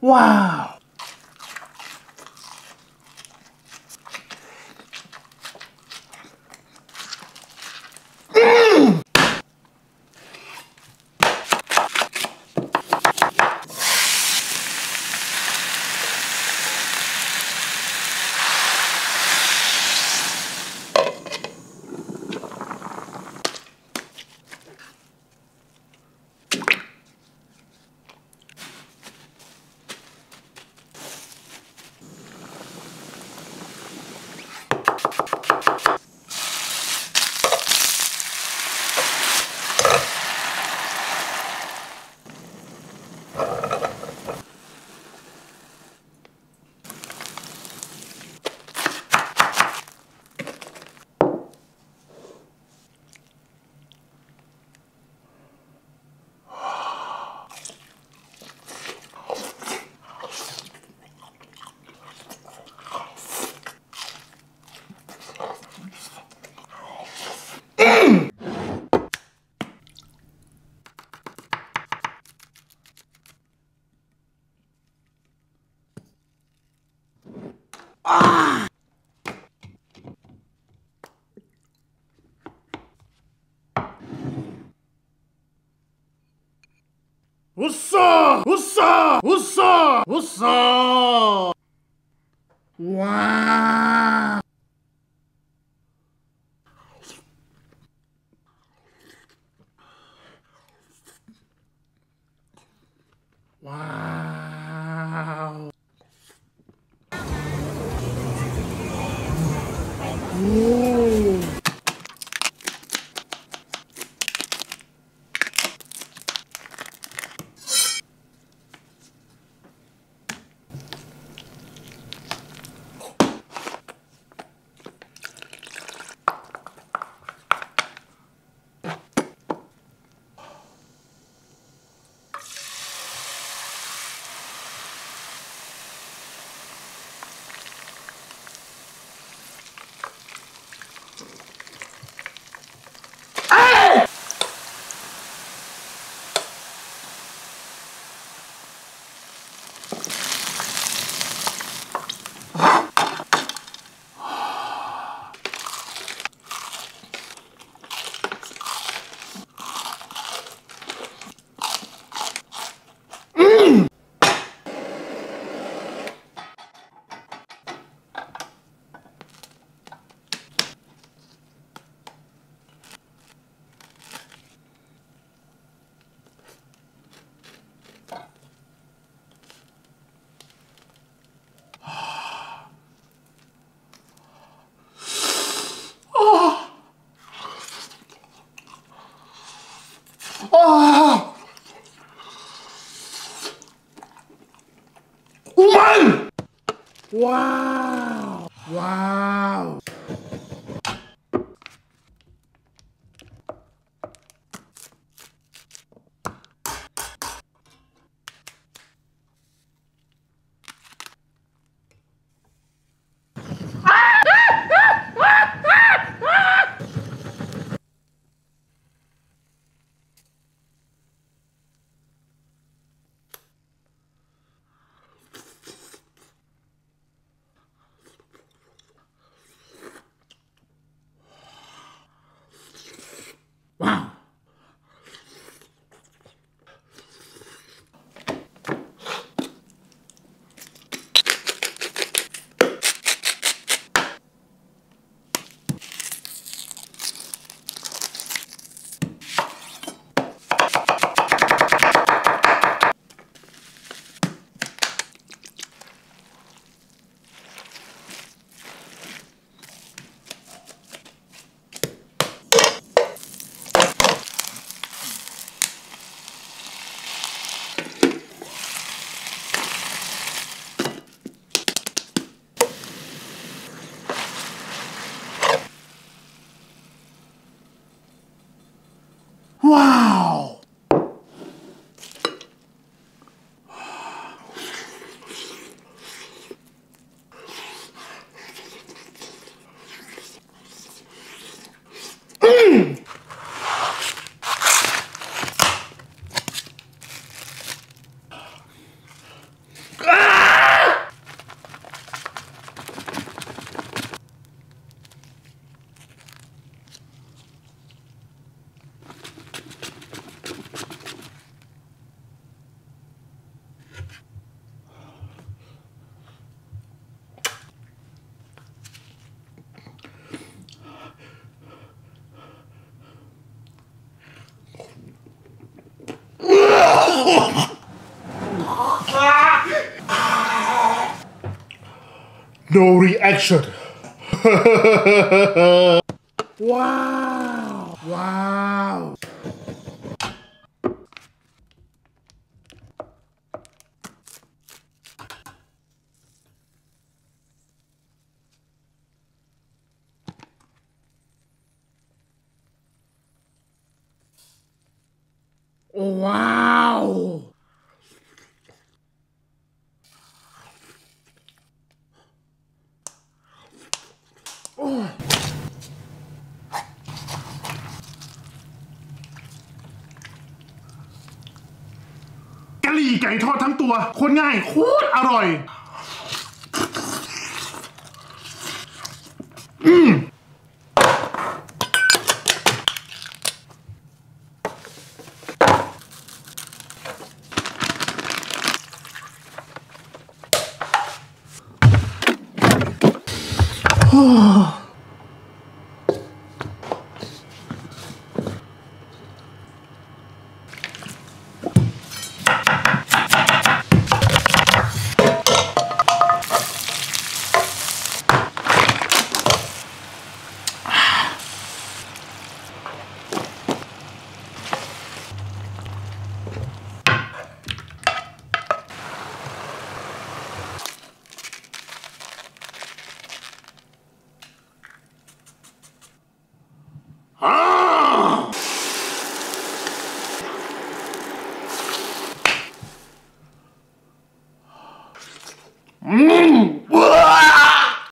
ว้าวอุตส่าห์อุตส่าห์อุตส่าห์อุตส่าห์ว้าวว้าวโอ้ว้าวมันว้าวว้าว No reaction ว้าวว้าวว้าวกะหรี่ไก่ทอดทั้งตัวโคตรง่ายโคตรอร่อยAh!